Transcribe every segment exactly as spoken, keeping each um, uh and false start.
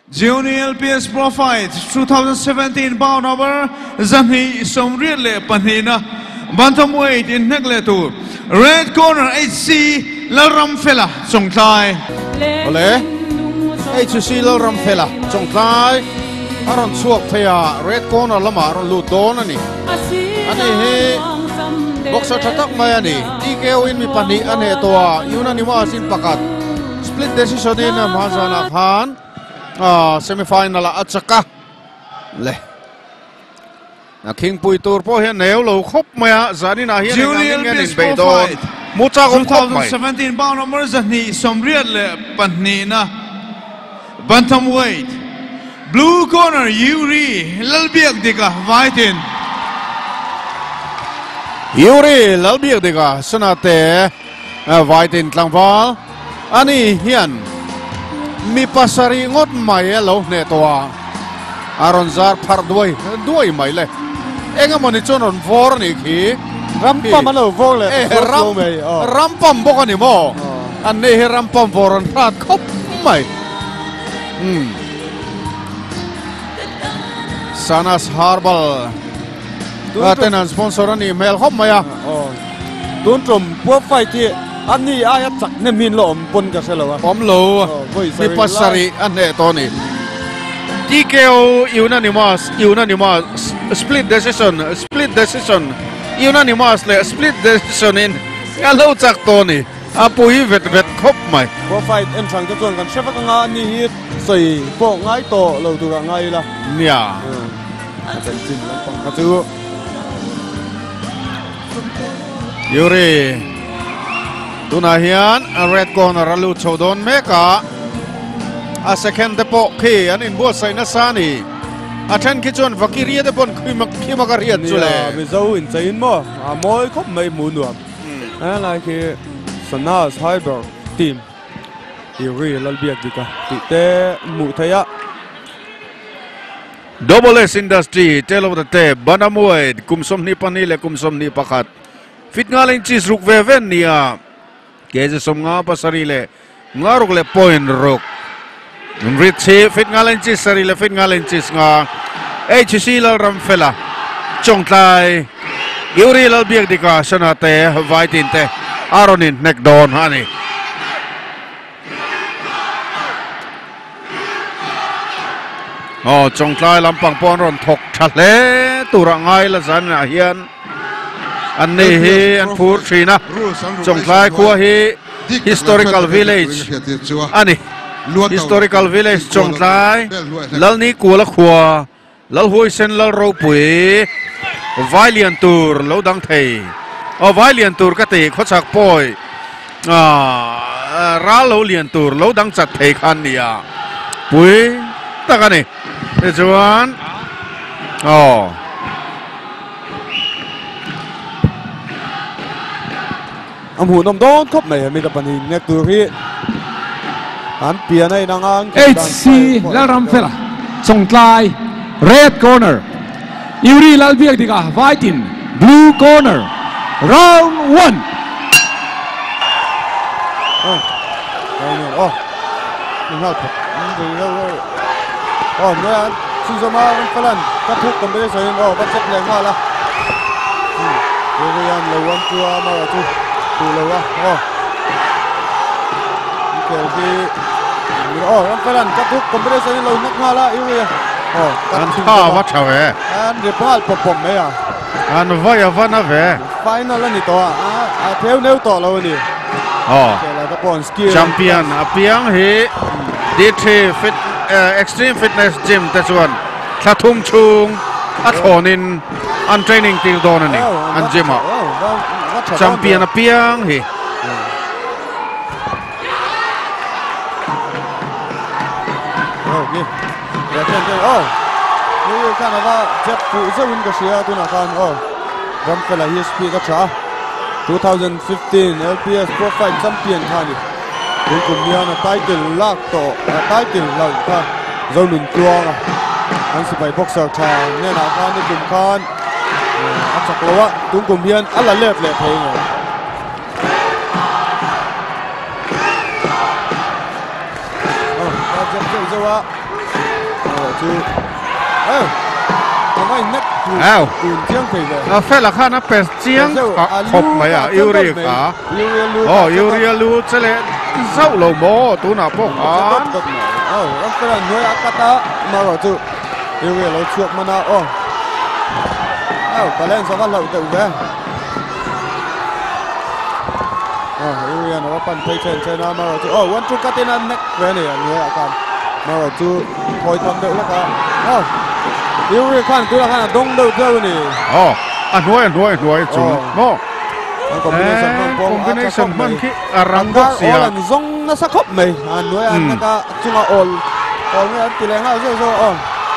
Junior L P S Pro Fight twenty seventeen bout number Zani Somriat le Panina Bantamweight in Negletu Red corner H C Laramfela Songklai Ole H C Laramfela Songklai Aron Suak Thea Red corner lama Aron Ludon ani Ani he Boxer Chatak Mayani T K O in mi pani ane toa Yuna ni wa sin pakat Split decision in Mahazana Khan Ah, semi-final at saka le na king pui tur po hian neu lo khop maya zani na hian Junior L P S Pro Fight mucha kom khop mai twenty seventeen bout number Zani Somriat le Panina Bantamweight blue corner Yuri Lalbiak Dika Vaitin Yuri Lalbiak Dika Sunate Vaitin Tlangwal ani hian mi pasari ngot mai lo ne toa aron zar phar duai duai mai le enga moni chonon vor ni khi rampam malo vor le ram rampam bokani mo an ne he rampam voron rat khop mai hm Sanas Herbal atenan sponsor ani mel khop maya tun trom po fight tiอันนี้อายัดจักเนี่ยมีหลอมปนกับเสลวะผมโลมีปัสสริอันเนตอนี่ T K O unanimous unanimous split decision split decision unanimous เลย split decision in งั้นเราจักตัวนี่อาปุยเวทเวทครบไหมพอไฟเอ็นทรังจะจวนกันเชฟก็งานนี้ใส่พวกง่ายโตเราดูกันง่ายละเนี่ยเป็นจริงแล้วปังกระจูยูรีตุนาฮิอันเรดกอนรัลูโชดอนเมกาอาเซคันเดโปคีอันอินบัวไซนัสานีอาเทนคิจวนฟักกิริยเดปนคิมักคิมักเรียนจุเลยมีเจ้าอินใจอินบ่อามอยคบไม่หมุนหรอกอะไรคือสนาสไฮเบอร์ทีมยูรีลัลเบียกดีกว่าติเตมุทยะ Double S Industry Tale of the Tape Bantamweight kumsom ni panile kumsom ni pakat fit nga lang cheese ruk veven niya kaya som nga pa sarili nga ruk le point ruk Ritchie fit nga lang cheese sarili fit nga lang cheese nga H C Laramfela Chongtlai Yuri Lalbiak Dika Sanate Vaitinte Aronin Nekdon Hani Oh, Chongtlai lampang pon ron thok thale turangai la zan na hian an nei hi an phur thina Chongtlai khuwa hi historical village ani historical village Chongtlai lalni kula khuwa lal hui sen lal ro pui valiant tour lo dang thei o valiant tour ka te khochak poi a ra lo lian tour lo dang chat thei khan nia pui takani Juan oh ông hùn ông đón khóc này mình tập bản hình nghe từ khi hắn bia này đang ăn H C Laramfela Chongtlai red corner Yuri Lalbiak Dika Vaitin blue corner round one oh oh mình học mình đâu oh nữa anh xin cho mà phân lần cắt thuốc cầm bây giờ oh bắt chất lên mà là rồi anh lâu anh chưa mà là chú chú lâu à oh kiểu gì oh anh phân lần cắt thuốc cầm bây giờ lâu nhắc mà là yêu gì oh anh thao bắt chào về anh đi bắt bom bom mấy à anh vay à vay nó về final là gì to à à theo nếu to lâu đi oh champion à piang hi D three fit extreme fitness gym te chuan thlathum chung a thonin an training til don ani an gym a champion a piang hi okay ya chen chen oh ni kan ava jep pu zewin ka sia tu na kan oh Ramfela hi speed ka cha twenty fifteen L P S Pro Fight champion khani Yung kumiyana title lock to title lang ka zonun tuang ang sipay boxer cha ne na kan ni kum kan at saklawa tung kumiyan ala left left hay nga oh jab jab jawa rồi chú êทำไมนักตูนอ้าวตูนเจียงไปเลยอ่ะเฟลข้านะเป็ดเจียงขบไหมอ่ะยูริกายูเรียลูอ๋อยูริลูเจเลเจ้าโลโมตัวน่ะพวกอ่านเอ้ารัมเฟลันด้วยอากาตะมาrồi chúยูเรียเราช่วยมันนะอ๋อเอ้าไปเล่นสวัสดิ์เราตัวเว้ยอ๋อยูเรียนะว่าปั่นไปเชนเชนมาrồi chúอ๋อวันจุกตินันนักเว้ยเนี่ยด้วยอาการมาrồi chúคอยทำเด็กแล้วก็เอ้ายูเรียขันตัวละขันดงเดือดเดือดนี่อ๋ออันน้อยอันน้อยอันน้อยจุนโมคอมบิเนชันมัน combination มันคืออารังก็ก็เสียอลันซงน่าสักครบไหมอันด้วยอันนั้นก็จุงออลออลไม่อันตีแรงเอาโซ่โซ่อ๋อ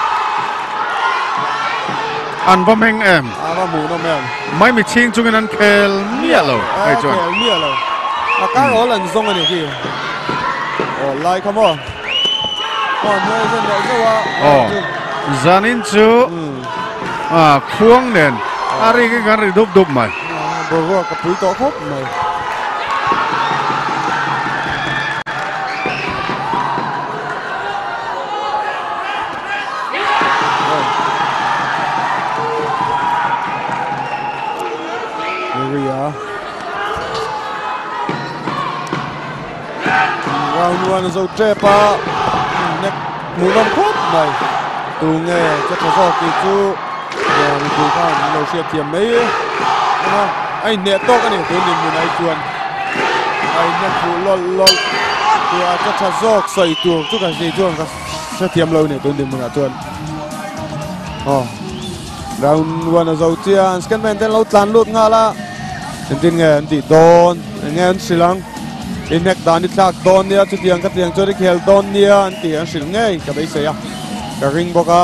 อันว่าแมงแอมอาว่าหมูน้องแมวไม่มีชิงจุงนั้นเคลเมียเลยไอ้จวนเมียเลยอาการออลันซงอันนี้คืออ๋อไล่ขโมยอ๋อด้วยเส้นเดียวก็ว่าอ๋อจานินจูอ่าควงเด่นอะไรกันรีดุบดุบไหมบอกว่ากับปุ๋ยโตครบไหมเรียเราหนวลจะเจ็บปะเน็กหมูน้ำครบไหมตูเงี้ยจะทดสอบกี่จูเดี๋ยวดูข้าวเราเชียร์เทียมไหมนะไอ้เนี่ยโต๊ะกันนี่ตัวนี้อยู่ในจวนไอ้เนี่ยผู้ลอยลอยตัวจะทดสอบใส่ตัวทุกอย่างใส่จวนก็เชียร์เทียมเราเนี่ยตัวนี้มันจวนอ๋อเราหนวลจะเจียนสแกนแมนเต้นเราตันลุดงาละจริงๆเงี้ยตีโดนเงี้ยสิลังอินเน็กดานิทักโดนเนี่ยจุดยังกับยังจุดที่เคลโดนเนี่ยอันที่ยังสิลังเงี้ยกับไอ้เสียกระริงบอกว่า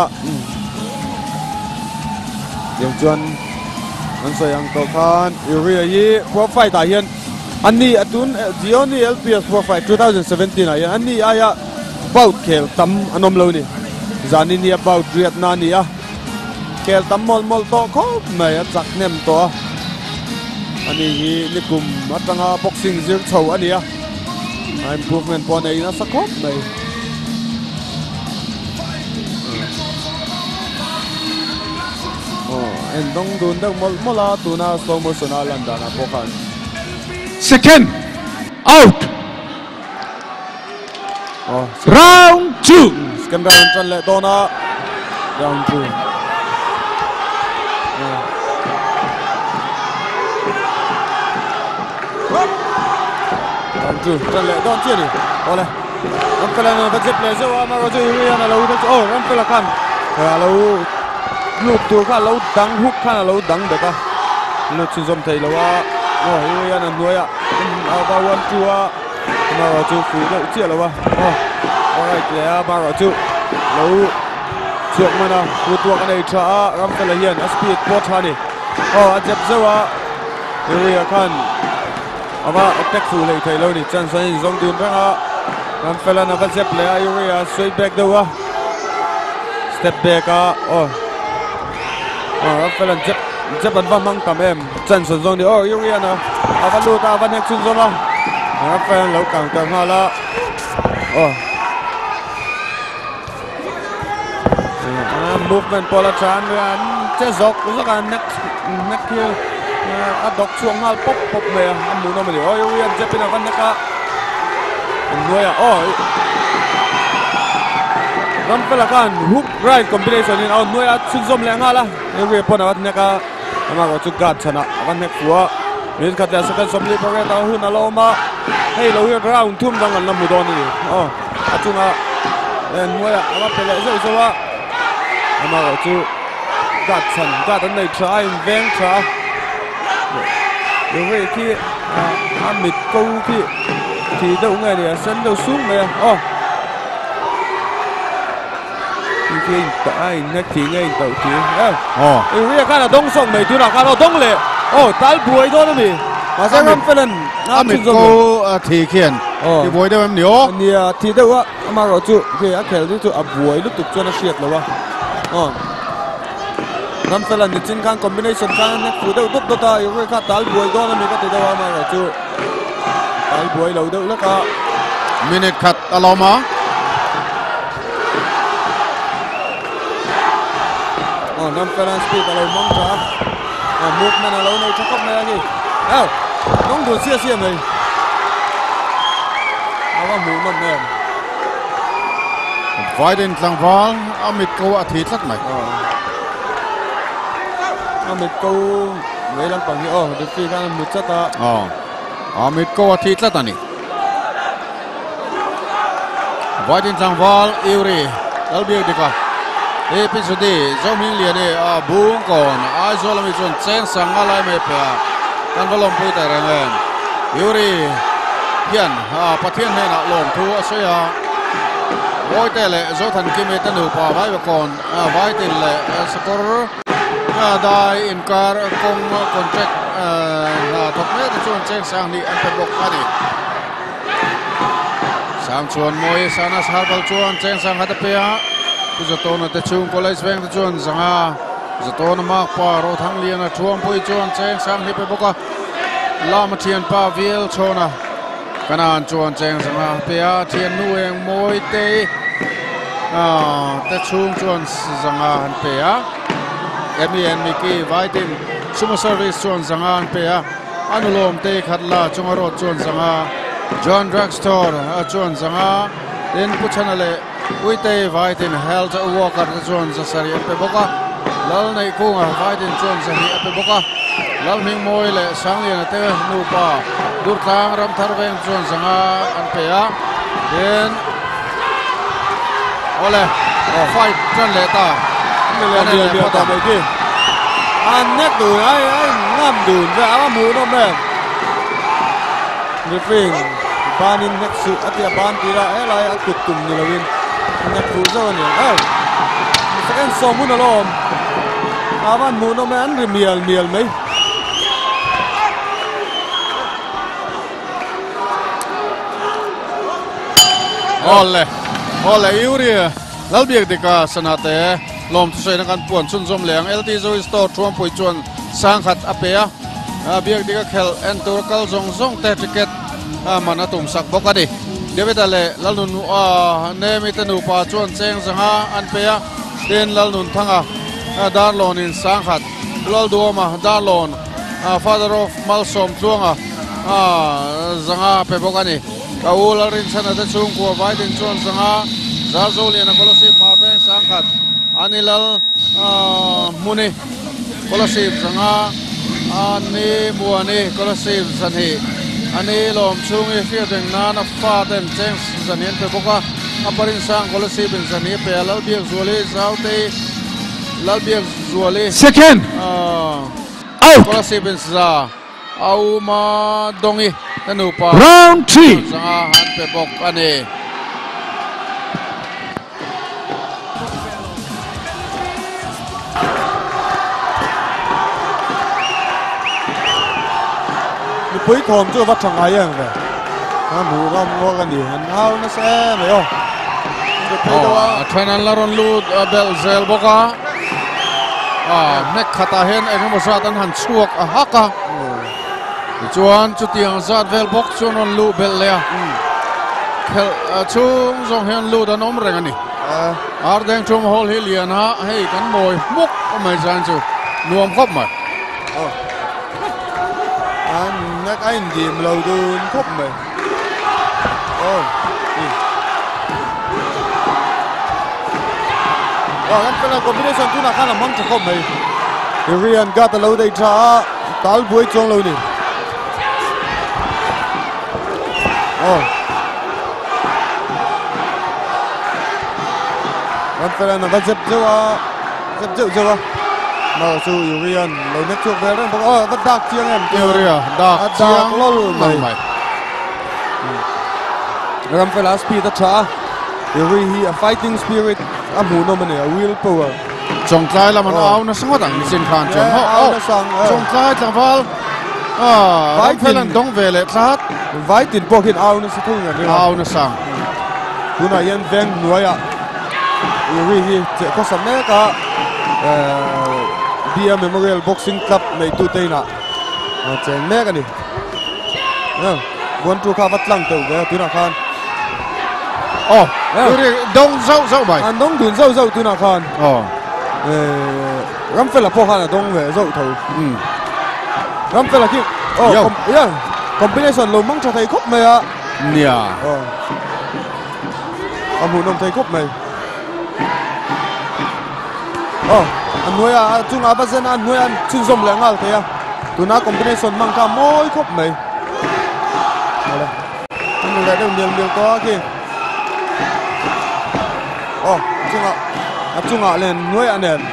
ยังจวนอันสยังตัวคานยูเรียยี่พวกไฟตายเห็นอันนี้อัตุนจีโอนี่ เอล พี เอส พวกไฟสองพันสิบเจ็ดนะอันนี้อายะบ่าวเคลตั้มอันนมเลวนี่จานี่เนี่ยบ่าวเรียดนานี่อ่ะเคลตั้มมอลมอลโตเขาไม่จักเนมตัวอันนี้นี่กลุ่มอัตราบ็อกซิ่งเสียงเฉาอันนี้อ่ะ improvement พอในนั้นสักครบเลยเอ็นต้องดูดังมอลมอลาตัวน่าสมสนาลันดานะพวกเขา second out round two second round จันเลยตัวน่า round two round two จันเลยตัวเจี๊ยนี่โอ้เลยรัมเฟลันบัจเจ็บเลยเจ้าว่ามาเราจะอยู่ยังไงเราจะโอ้รัมเฟลันกันเราลูกตัวข้าเราดังฮุกข้าเราดังเด็กอ่ะเราชื่นชมไทยเราว่าโอ้ยยันนั่นด้วยอ่ะเอาบาวันจัวมาเราจูฟูเราเจี๊ยเราว่าโอ้อะไรเจี๊ยมาเราจูเราช่วงมันนะกูตัวกันในช้ารัมเฟลันยันสปีดพอทานี่โอ้อาจจะเจ้าว่าเรียกันเอาว่าแท็กฟูเลยไทยเรานี่จันทร์สันนิษฐานดูนร่างรัมเฟลันนับเจ็บเลยอายุเรียสวยแบกเดียวสเต็ปแบกอ่ะโอ้อ๋อรัมเฟลันเจ็บเจ็บบันบังมังทำเอ็มจันทร์สันนิษฐานดีโอ้ยูเรียนะอาวันลูกอาวันเฮกซุนซอนละรัมเฟลันเรากางเต็มมาละโอ้มูฟเมนต์พอละชานเรื่องเจ๊จอกรู้สึกอันนักนักเที่ยวอัดดอกช่วงมาป๊อปป๊อปเลยอันมูน้องมาดิโอ้ยูเรียเจ็บเป็นอะไรนักอ่ะด้วยอ่ะโอ้รัมเฟลันฮุกไรคอมบิเนชันนี่เอาหน่วยชุดจอมแรงอ่ะล่ะเอเวอร์พอนะวันนี้ก็มาก็จุดกัดชนะวันนี้ขัวมีขัดแต่สกัดสมรีพอร์ตเอาหุ่นเรามาให้เราเรียกเราทุ่มดังกันลำบุดอนนี่อ๋ออาจุนะเอ็นหน่วยอ่ะมาเป็นอะไรสักว่ามาก็จุดกัดชนะกัดอันไหนทรายแบงทรายเอเวอร์ที่อามิดกูที่ที่เดี๋ยวไงเนี่ยเส้นเดี๋ยวสูงเลยอ๋อที่ที่ต่อไอ้นักที่ไงต่อที่เอออ๋อเรียกกันอะดงส่งไปดูหนักกันอะดงเลยโอ้ตาลบวยตัวนั้นมีมาเซรัมเฟลันอามิดโกที่เขียนที่บวยได้ไหมเนี่ยเนี่ยที่เดี๋ยวว่ามาเราจู่คืออาเคลที่จู่อับบวยลุกตุกจนเสียดเลยวะอ๋อรัมเฟลันนี่จริงกันคอมบิเนชันกันนักฟูเดี๋ยวตุ๊บตุ๊บตาอยู่เรียกกันตาลบวยตัวนั้นมีก็ที่เดี๋ยวว่ามาเราจู่ตาลบวยเราเดี๋ยวแล้วก็มินิคัตอลอมา oh nam Ferran speed alo mong cha oh movement alo nei thakop mai agi oh nong du sia sia mai awa mu nom nem Vaidin tlangwal amit ko athi tlat mai amit ko mấy lần bằng oh được phi ra một chất ta oh amit ko athi tlat ani Vaidin tlangwal Iuri dalbiak dika episode zomin liane a bung kon a zolami chon chen sangalai me pa kan valom pui ta rangen Iuri hian ha pathian he na lom thu asaya Voi tele zo than ki me tanu pa vai ba kon vai tin le skor dai inkar kong contract na thok me ta chuan cheng sang ni an pe bok ani sang chuan moi sana sarbal chuan cheng sang hata pe a ku zato na te chung college bank ta chuan zanga zato na mak pa ro thang lian a thuam pui chuan cheng sang hi pe boka lama thian pa vil chona kanan chuan cheng zanga pe a thian nu eng moi te à te chung chuan zanga han pe a emi en miki vaitin suma service chuan zanga han pe a anulom te khatla chunga ro chuan zanga John Drugstore a chuan zanga in puchanale uite vaitin health worker chuan zasari pe boka lal nei kunga vaitin chuan zahi pe boka lal ming moi le sanglian te nu pa dur tang ram tharveng chuan zanga an pe a den ole fight kan le ta le le le ta mai ki an net du ai ai ngam du ra a mu no me ni fing banin net su atia ban tira elai akut tum ni lawin net fu zo ni ai second so mun alom avan mu no me an miel miel mai ole ole Iuri lalbiak dika sanate lom tu sei kan puan chun zom leng L T Joy Store thuam pui chuan sang khat apea biak dika khel en tur kal zong zong te ticket mana tum sak bokani debetale lalnun a nemi tanu pa chuan cheng zanga an pea ten lalnun thanga darlon in sang khat lal duama darlon father of malsom chuanga zanga pe bokani kaul rin sana te chung ko vaidin chuan zanga zazolian kolosip marveng sangkhat anilal muni kolosip zanga ani muani kolosip sanhi ani lom chungi fiateng nana faten cheng zanien pe boka aparin sang kolosip in zanhi pe lalbiak zuali zaute lalbiak zuali second out kolosip in za au ma dongi tanupa round three zanga han pe bok ani bấy thòm chưa bắt chẳng ai vậy à mù rom ngô cái gì hắn hao nó sẽ mày không oh Thailand laron lu bel zel boka ah mek khata hen eng mo sa tan han chuak a haka chuan chu tiang zat vel bok chuan on lu bel le khel chung zong hen lu da nom reng ani ar deng chum hol hi lian ha hei kan moi muk o mai jan chu nuam khop mai anh nhắc anh điểm lâu đun khóc mày ôi rồi anh cái là combination tu nào khá là mong cho khóc mày Rian gạt lâu đây trả táo buổi trong lâu đi ôi anh cái là nó vẫn dập dập dập dập dập mà su Rian lấy nước chuột về đó ôi vẫn đặc chiang em Iuri dak chiang lol mai ram fela speed ta cha Iuri hi a fighting spirit a mu no mane a will power chong tlai la man au na sangot ang sin khan chong ho au na sang chong tlai tawal ah vai phelan dong ve le tlat vai tin pokin au na situng ya au na sang tuna yan veng nuaya Iuri hi ko samne ka Bia Memorial Boxing Club nei tu teina cheng me ka ni bon tu kha vat lang teu ga tuna khan oh Iuri dong zau zau bai an dong dun zau zau tuna khan oh Ramphela po khana dong ve zo tho Ramphela ki oh yeah combination lo mang cho thầy khop mày à nia ờ ông hùng thầy khop mày ờ anh nuôi à chung à bây giờ anh nuôi anh chung zoom lại ngal thế à tụi nó combination mang cả mỗi khop mày đây anh lại đâu nhiều nhiều có kì ờ chung à chung à lên nuôi anh em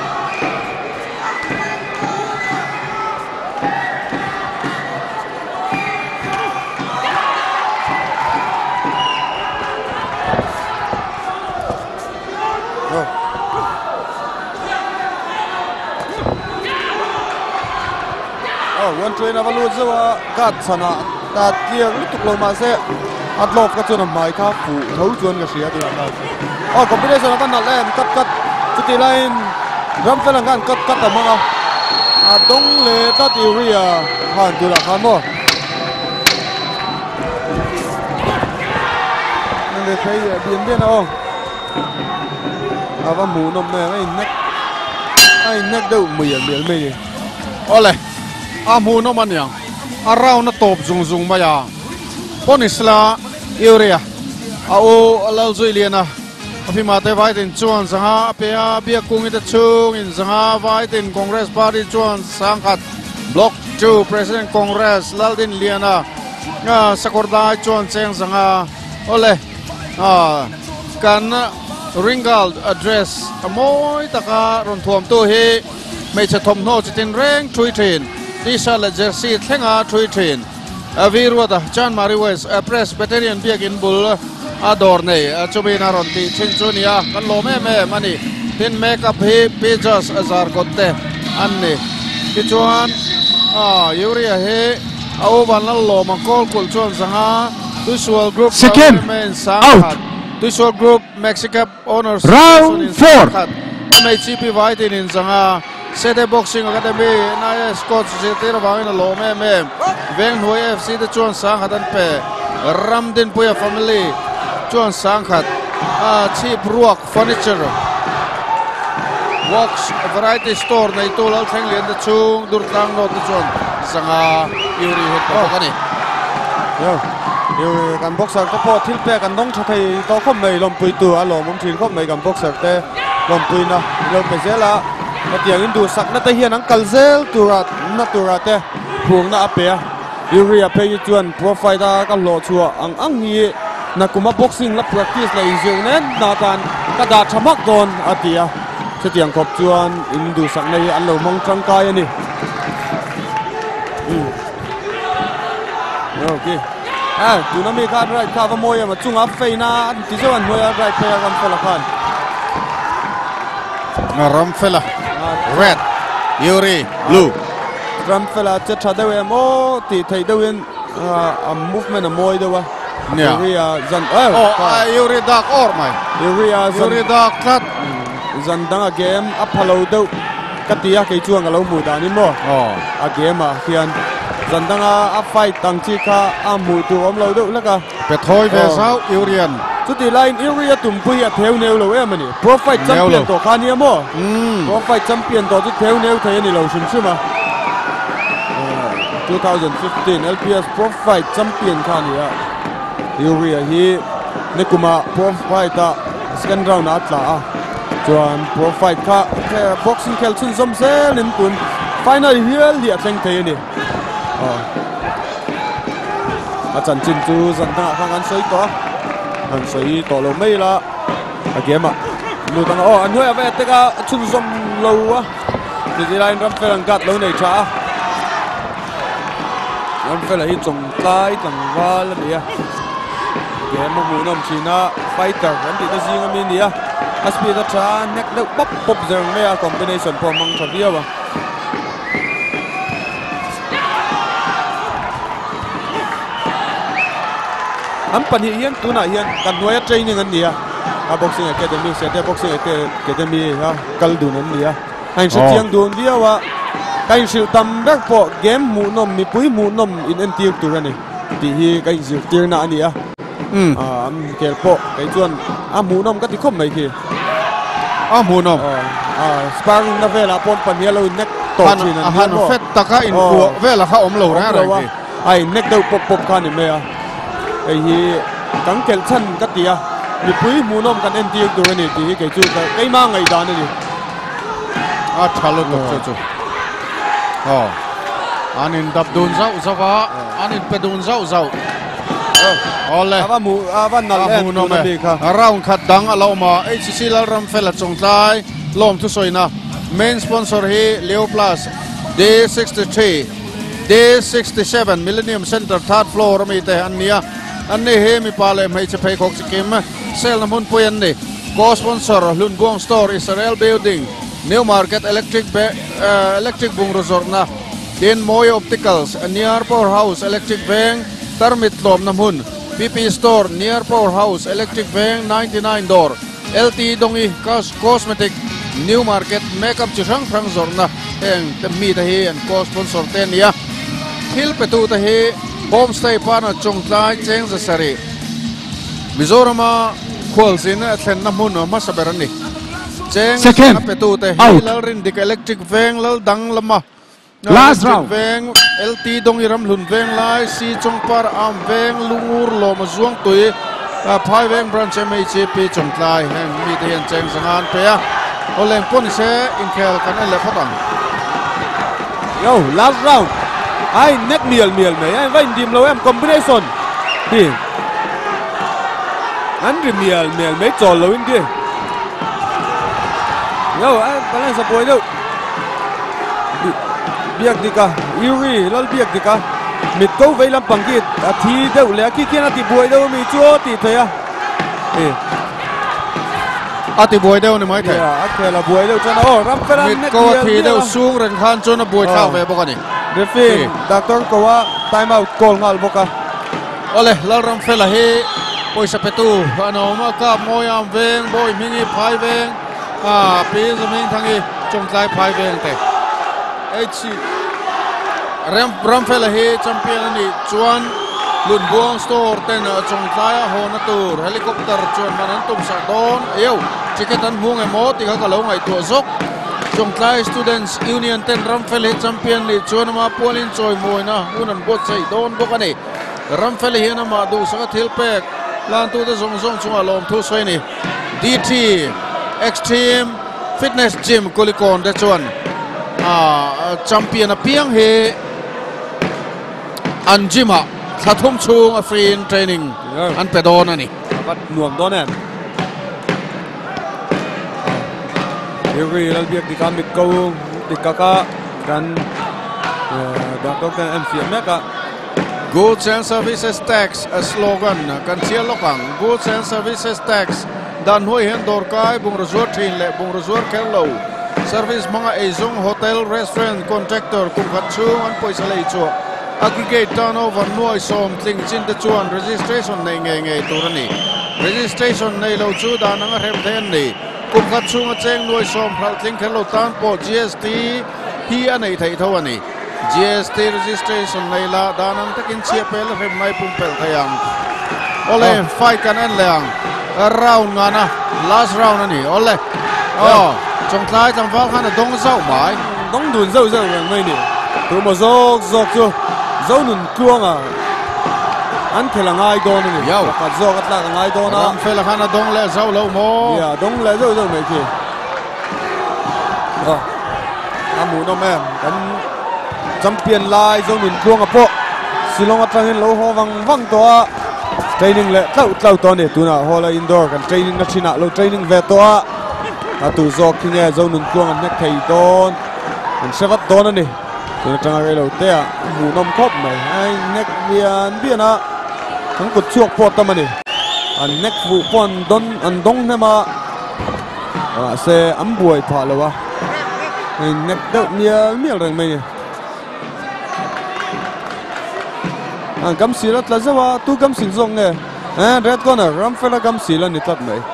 วันช่วยนะว่ารู้สึกว่าการชนะแต่เกี่ยวกับตุกลงมาเสียอัดลบก็จะนำหมายครับผู้เขาชวนกับเสียดีนะครับอ๋อคอมพิวเตอร์สนามนั่นแหละกัดกัดจุดที่ไลน์รัมเฟลังกันกัดกัดแต่มั่งอ่ะตรงเลยตัดอีเรียผ่านตัวละครับมั้งนั่นเลยใช้เบียนเบียนเอาเอาว่าหมูนมแม่ไอ้นักไอ้นักเดือดเหมือนเบียนไม่ดีโอ้เลยอามูนมันยังอาเราน่ะตบจุงจุงมาอย่าปนิสลาเอเรียอาโอลาจุยเลียนะพี่มาเตไว้ถึงจวนสังหาเปียเบียกุงอิตชุงอินสังหาไว้ถึงคอนเกรสปาร์ตี้จวนสังกัดบล็อกจูประธานคอนเกรสลาดินเลียนะอ่าสกอร์ได้จวนเซงสังหาโอ้เลยอ่ากันริงกัลอเดรสมวยตะการรอนทวมตัวเฮไม่จะทมโนจะเป็นแรงช่วยเทรนที่ชาลเจอร์ซีเทงอาช่วยเทรนวิรุธจานมาริเวสเพรสเบเตเรียนเบียกินบุลอาดอร์เน่จูบินารอนตีชินจูเนียกันโลเม่เม่มันนี่ทินเมกับเฮเปจัสอาซาร์กอตเตอันนี้ที่ชวนอ่ายูเรียเฮเอาบันลัลโลมังกอลกุลชวนสังหาตุชวลกรุ๊ป second out ตุชวลกรุ๊ปเม็กซิกันออเนอร์ round four ในจีพีไว้ที่นินสังหาเซเดบ็อกซิ่งอะคาเดมี่นายสกอตเซเตอร์บางอินโลเม่เม่เวงหน่วยเอฟซีที่ชวนสังขัดเปรัมดินปุยฟามิลี่ชวนสังขัดอาชีพรวกเฟอร์นิเจอร์วอล์กส์วาไรตี้สโตร์ในตัวเราแข่งเลี้ยงที่ชุงดูดตังโนที่ชวนสังหายูริเฮตโตกันนี่เดี๋ยวเดี๋ยวกันบ็อกเซอร์ก็พอทิลเปกันต้องใช้ตัวข้อมือลมปุยตัวอารมณ์มุมทีข้อมือกันบ็อกเซอร์เตลมปุยนะเราไปเสียละมาเตียงอินดูสักนัดเฮียนังกัลเซลตัวรัดนัดตัวรัดเต้พวงน่าเปียยูเรียเพย์จวนโปรไฟล์ตากันโหลดชัวอังอังนี้นักกุมาบ็อกซิ่งและ practice ในเรื่องนั้นนาการกระดาษฉมักโดนอาเตียเตียงขบจวนอินดูสักในอันเรามองจังกายนี่อืมโอเคอ่ะดูน้ำมีการไรข้าวมวยมาจุงอัฟเฟย์นะที่เจ้าวันมวยไรเพย์กันคนละคันรัมเฟล่า red ยูริ blue รัมเฟล่าจะชัดได้เว้ยโม่ตีไทยได้เว้ยอ่า movement อ่ะมวยด้วยวะยูริอ่ะจันเอ้ยยูริดักออร์ไหมยูริอ่ะยูริดักคัดจันดังอ่ะเกมอัพฮัลโหลดูกัตติยาเกี่ยช่วงกับเราหมู่ดานี่มั้งอ๋ออ่ะเกมอ่ะเขียนจันดังอ่ะอัพไฟตั้งชีค่าอ่ะหมู่ตัวอมเราดูแล้วก็เป็ดทอยเวสาวยูเรียนจุดที่ไลน์อิริยาตุ่มปุยอะเทวเนวเลยเว้ยมันนี่โปรไฟล์แชมเปี้ยนตัวคานี้มั้งโปรไฟล์แชมเปี้ยนตัวจุดเทวเนวเทนี่เราชิมใช่ไหมสองพันสิบห้า แอล พี เอส โปรไฟล์แชมเปี้ยนคานี้อะอิริยาฮีนี่กูมาโปรไฟล์ตาสแกนราวนัดละอ่ะจวนโปรไฟล์ค่าแค่บ็อกซิ่งเคลชุนสมเซลินตุนไฟนอลเฮียเลียเซงเทนี่อ๋ออาจารย์จินจูจันทร์ฟังกันสวยตัวอันสวยต่อเราไม่ละเกมอ่ะดูตั้งอ๋ออันนี้เอาไปเตะก็ชุนสมเราอ่ะที่ที่ไลน์รับเฟลังกัดเราในช้ารับเฟลังที่จงใต้ตั้งว่าแล้วเนี่ยเกมมันหมุนอมชีน่าไฟเตอร์อันที่จะยิงมันมีเนี่ยอาสปีดช้าเน็กเด็กป๊อปป๊อปเจอเนี่ยคอมบิเนชั่นพอมังชอบเดียวอ่ะอันปัญหาเฮียนตัวน่ะเฮียนกันหน่วยเทรนนิ่งอันนี้อ่ะอ่ะบ็อกซิ่งอะคาเดมี่เซตบ็อกซิ่งอะคาเดมี่ฮะกัลดูนั่นนี่อ่ะไอ้สิ่งที่ดูนี่ว่าการชิลตัมแบกพอเกมหมุนนมมีปุ้ยหมุนนมอินเอ็นทีตัวนี้ที่ฮีการชิลเตียร์น่ะอันนี้อ่ะอืมอ่าเกลโปไอ้จวนอ่ะหมุนนมก็ที่คมไม่คีอ่ะหมุนนมอ sparring na vela pon pania lo nek to chin an han fet taka in ko vela kha om lo na ra ai nek do pop pop kan ni me a ai hi kang kel chan ka tia mi pui mu nom kan en ti du ni ti ke chu ka kai ma ngai da ni a thalo to chu oh anin dab dun zau zawa anin pedun zau zau ole ava mu ava nal en no me round khat dang aloma H C C lal ram fela chongtlai lom tu soina main sponsor hi Leo Plus D sixty-three D sixty-seven Millennium Center third floor mi te ania anni he mi pale mai che phei khok sikim sel namun poyan ni co sponsor Lun Buang Store Israel Building New Market Electric uh, Electric Bung Resorna Din Moy Opticals near Powerhouse Electric Bank Termit Lom Namun P P Store near Powerhouse Electric Bank ninety-nine door L T Dongi Cosmetic New Market Makeup Chirang Prang Zorna Eng Temi Tahi and co-sponsor Tenia Hil Petu Tahi Homestay Pana Chongtlai Cheng Zasari Mizorama Kwalzin Athen Namun Masaberani Cheng Petu Tahi Lal Rindik Electric Bank Lal Dang Lama Last round. Veng L T Dongi Ram Lun Veng Lai Si Chongpar Am Veng Lungur Loma Zuang Tui Pai Veng Branch M H P Chongtlai Heng Mi Tahi Cheng Zangan Pea Oleng pun se inkel kan ele potang. Yo, last round. Ai net miel miel me. Ai vain dim lo em combination. Đi. Anh dim miel miel mấy trò lo in kia. Yo, ai balance sa boy đâu. Biak di ka. Yuri lal biak di ka. Mid câu vây làm bằng kia. Thi đâu lẽ kia kia na ti boy đâu mi chúa ti thấy à. Ê. Ati boy deu ni mai the. Ya, ate la boy deu chana oh ram peran Mit ko thi deu sung ren khan chona boy thau ve bokani. Referee doctor ko wa time out call ngal boka. Ole lal ram fela he poisa petu ano ma ka moyam veng boy mingi phai veng a pi zaming thangi chongtlai phai veng te. H ram ram fela he champion ni chuan Lun Buang Store ten chongtlai ho na tur helicopter chuan manan tum sa don eu ticket an hung emo ti ka lo ngai to zok chongtlai students union ten ramfel he champion ni chuan ma polin choi moina unan bot sei don bokani ramfel he na ma du sa thil pek lan tu da zong zong chunga lom thu soi ni D T Extreme Fitness Gym Kolikon de chuan a champion a piang he anjima Thathum chung a free in training an pedon ani Bắt nuông đó nè. Yuri lal biak di kamit câu di kaka kan doctor kan M C M ka. Goods and Services Tax a slogan kan chia lokang Goods and Services Tax dan hoi hen dor kai bung resort thin le bung resort kello service mga ezong hotel restaurant contractor kum khat chung an poisa lei chu aggregate turnover nuai som tling chin te chuan registration nei nge nge turani registration nei lo chu da nang rem then ni kum khat chung a cheng nuai som phal tling khelo tan po G S T hi anei thei tho ani G S T registration nei la da nang takin chia pel rem mai pum pel thayang ole fight kan an leang round ngana last round ani ole oh chongtlai chamwal khan a dong zau mai Dong dun zau zau yang mai ni. Tu mo zok zok chu. Zau nun kuang à. An thela ngai don ni. Yau. Ka zok at la ngai don na. ram fel khan a dong le zau lo mo Ya, dong le zau zau mai ki. Oh. Amu no mem. Kan champion lai zau nun kuang a po. Silong at langin lo ho wang wang to a. Training le tlau tlau to ni tu na ho la indoor kan training na china lo training ve to a. A tu zok ki nge zau nun kuang an nek thei don. An sevat don ani. Tu na tanga re lo te a. Mu nom khop mai. Ai nek bian bian a. Thang kut chuak pot ta mani. An nek vu pon don an dong ne ma. A se am buai pha lo wa. Ai nek deu miel miel reng mai ni. An gam silat la zawa tu gam sin zong nge. Eh red corner ram fela gam silan ni tat mai.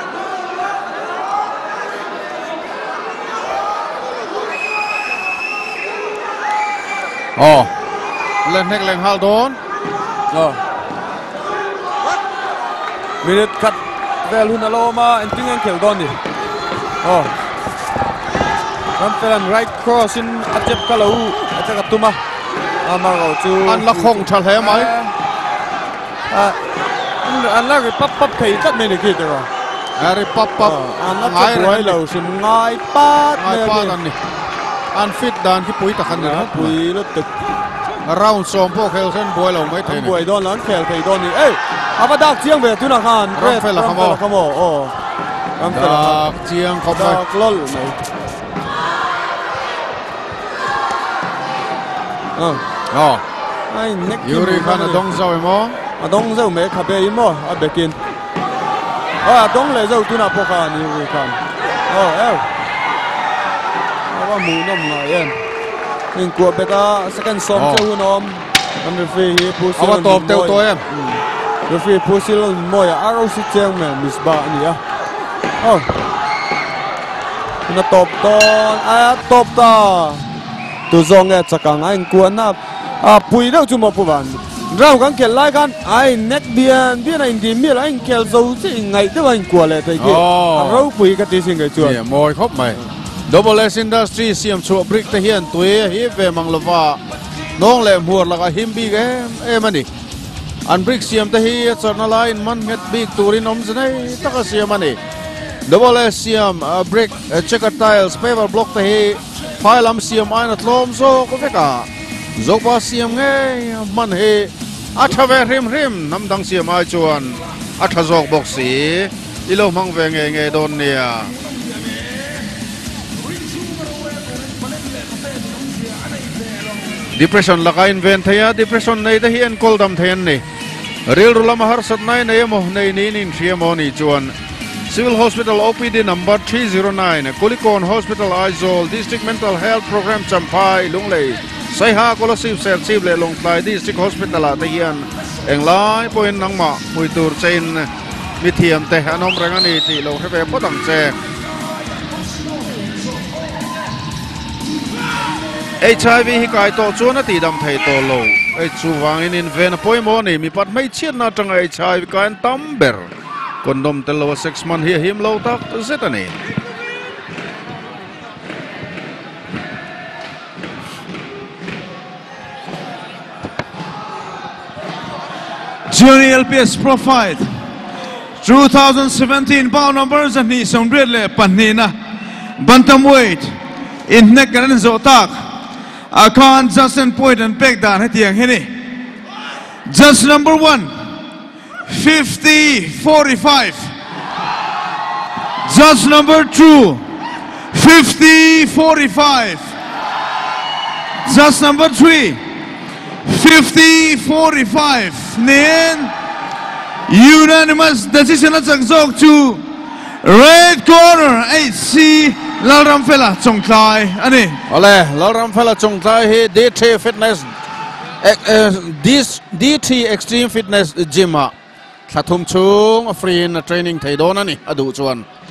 oh lên hek leng hal don Oh. Minute cut vel hun aloma en ting en kel don ni. Oh. Ramphela right cross in Ajep Kalau Ajep Katuma Amaro chu an la khong thal he mai à an la pop pop thei tat me ni ki te ro ari pap pap an la ngai roi lo sim ngai pat ngai pat an ni an fit dan ki pui ta khan ni pui lo tuk round som po khel sen boy lo mai thei boy don lan khel thei don ni ei abadak chiang ve tu na khan Ramphela khamo khamo o Ramphela chiang khom mai dak lol mai ờ oh ai neck Yuri khan dong zau mo dong zau me khabe in mo a bekin à dong le zau tu na po khan Yuri khan oh eo aba mu nom na yen ning ko beta second som che hu nom am referee hi pu aba top teu to em referee pu sil mo ya aro si cheng me miss ba ni ya oh na top ton a top ta tu zong e chakang anh kuan na à pui đâu chu mo pu ban rau kan kel lai kan ai neck bian bian anh di mi anh kel zo chi ngai de anh kwa le tai ki rau pui ka ti sing ga chuan yeah moi khop mai Double S Industry siam chu brick te hian tui hi ve manglova nong le muar laga himbi ge em ani an brick siam te hi chorna line man het big turin om znai taka siam ani Double S siam brick checker tiles paver block te hi phailam siam aina tlom zo ko veka zopa siam nge man he athave rim rim namdang siam ai chuan athazok boxi ilo mang ve nge nge don nia depression lakain ven thaya depression nei te hian koldam thayan ni real rula mahar sat nai nei mo nei ni nin thiamo ni chuan Civil Hospital O P D number three oh nine Kolikon Hospital Aizawl District Mental Health Program Champhai Lunglei Saiha Kolasiv Ser Sib le Longtlai District Hospital a te hian englai point nangma muitur chain mithiam te anom rangani ti lo heve potang che H I V hi kai to chuan ati dam thei to lo ei chu wangin in ven poimo ni mi pat mai chiat na tang H I V kan tamber kondom telo six man hi him lo tak zetani Junior L P S Pro Fight twenty seventeen bout numbers and ni som redle panina bantamweight in nekaran zotak akan Justin point and pek dan hetiang hini just number one fifty forty-five just number two fifty forty-five just number three fifty forty-five nen unanimous decision at Zog to red corner H C Lalramphela Chongklai ani ole Lalramphela Chongklai hi D T Fitness this D T Extreme Fitness Gym a thathum chung free training thei don ani adu chuan